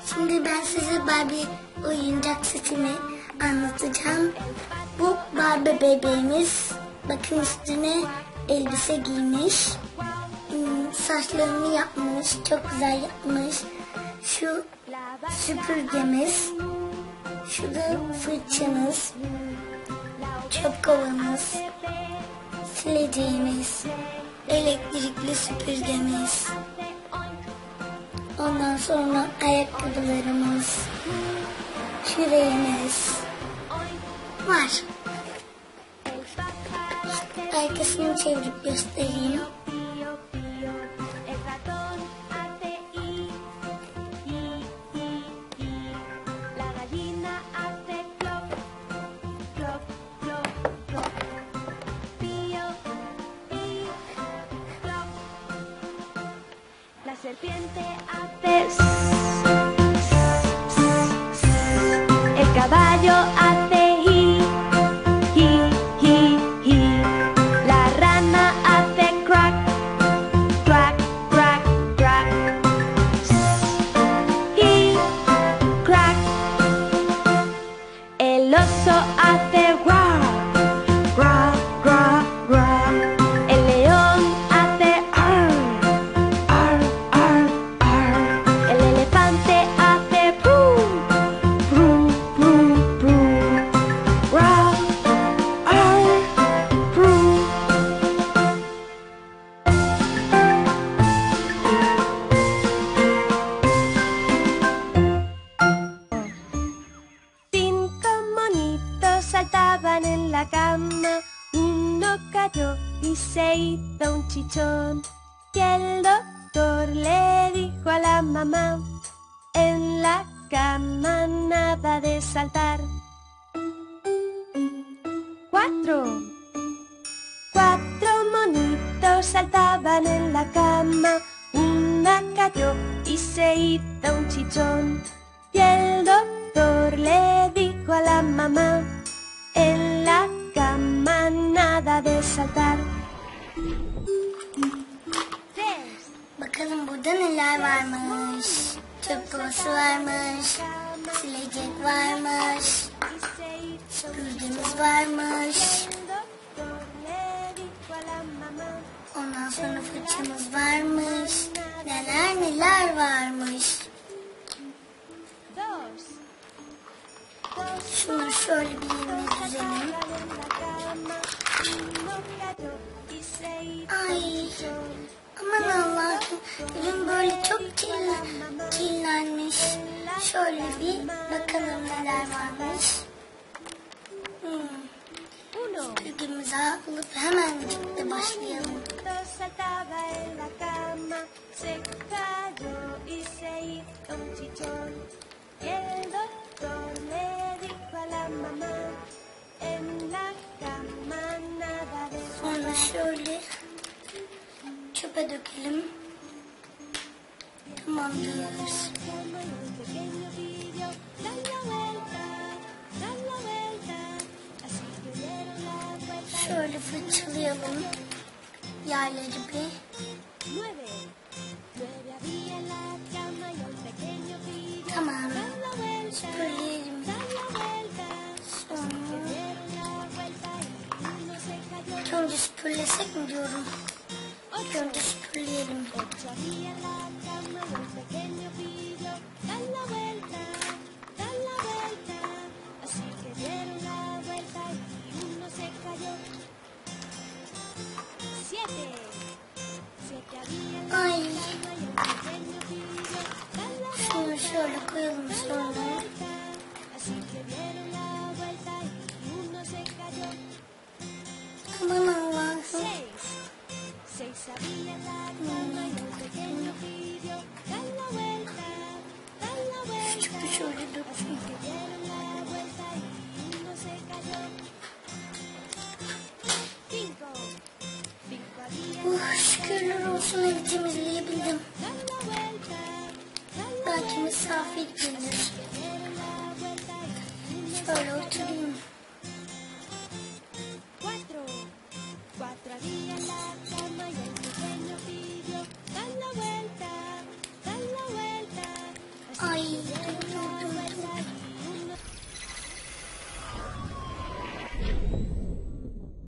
Şimdi ben size Barbie oyuncak setini anlatacağım. Bu Barbie bebeğimiz. Bakın üstüne elbise giymiş. Saçlarını yapmış. Çok güzel yapmış. Şu süpürgemiz. Şu da fırçamız. Çöp kovanımız. Sileceğimiz. Elektrikli süpürgemiz. Ondan sonra ayakkabılarımız, küreğimiz var. İşte arkasını çevirip göstereyim. La serpiente hace el caballo hace hi, hi, hi, hi. La rana hace crack, crack, crack, crack. Hi, crack. El oso hace guau, guau, guau, guau. El león hace arr. El elefante hace pru, pru, pru, pru. Ra, ar, pru. Cinco monitos saltaban en la cama. Uno cayó y se hizo un chichón. Y el doctor le dijo a la mamá: en la cama nada de saltar. Cuatro monitos saltaban en la cama. Una cayó y se hizo un chichón. Y el doctor le dijo a la mamá: en la cama nada de saltar. Bakalım burada neler varmış. Çöp kovası varmış. Silecek varmış. Süpürgemiz varmış. Ondan sonra fırçamız varmış. Neler neler varmış. Şunu şöyle bir yerine düzelim. Ay, aman Allah'ım, ürün böyle çok kirlenmiş. Şöyle bir bakalım neler varmış. Süpürgemizi alıp hemencikle başlayalım. Sonra şöyle çöpe dökelim. Tamamdır. Şöyle fırçalayalım yerleri bir. Tamam. Süpürleyelim. Sonra önce süpürlesek mi diyorum? Önce süpürleyelim. Ay. Şunu şöyle koyalım sonra. Aman Allah'ım. Şunu şöyle dökeyim. Şükürler olsun, evi temizleyebildim. Belki misafir gelir. Şöyle oturayım.